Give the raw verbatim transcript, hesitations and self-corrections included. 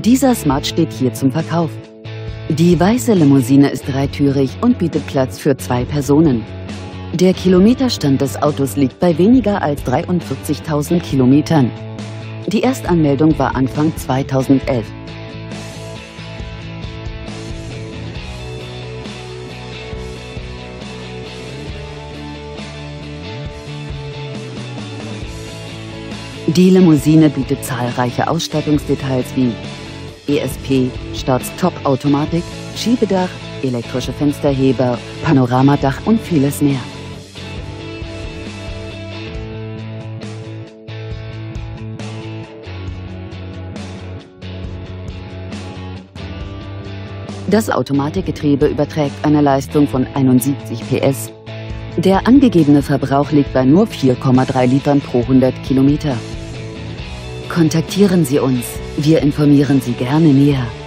Dieser Smart steht hier zum Verkauf. Die weiße Limousine ist dreitürig und bietet Platz für zwei Personen. Der Kilometerstand des Autos liegt bei weniger als dreiundvierzigtausend Kilometern. Die Erstanmeldung war Anfang zweitausendelf. Die Limousine bietet zahlreiche Ausstattungsdetails wie E S P, Start-Stop-Automatik, Schiebedach, elektrische Fensterheber, Panoramadach und vieles mehr. Das Automatikgetriebe überträgt eine Leistung von einundsiebzig P S. Der angegebene Verbrauch liegt bei nur vier Komma drei Litern pro hundert Kilometer. Kontaktieren Sie uns, wir informieren Sie gerne näher.